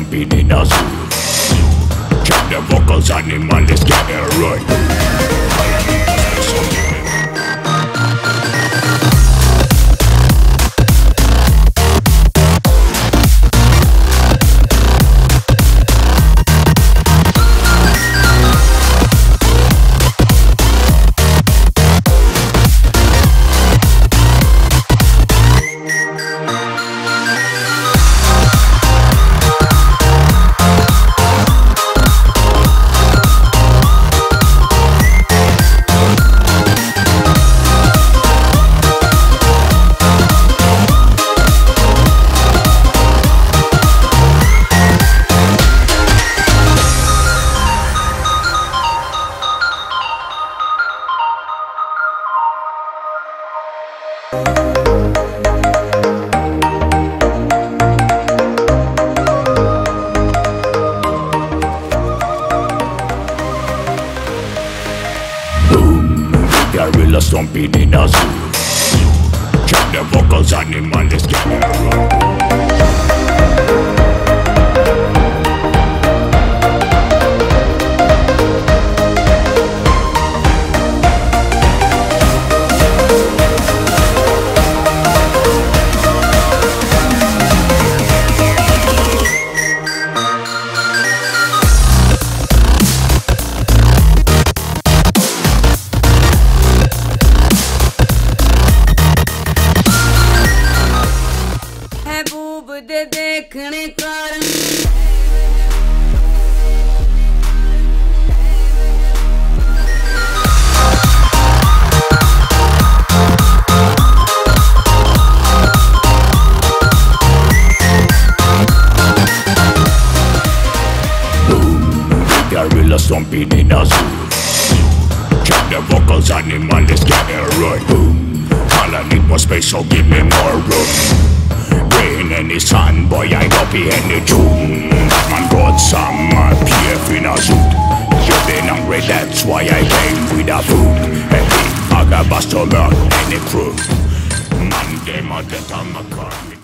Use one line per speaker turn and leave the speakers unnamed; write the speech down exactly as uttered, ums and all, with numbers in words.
stomping in a zoo. Check the vocals, animal is getting right. Gorilla stomping in a zoo. Check the vocals, animal is getting right.
दे देखने कारण
Gorilla stomping in a zoo. Check the vocals, animal is getting right. Boom. All I need more space, so give me more room. Rain any sun, boy, I don't be any tune. Batman got some uh, P F in a suit. You been hungry, that's why I came with a food. Hey, I got bust over any crew. Man, they might get on my car.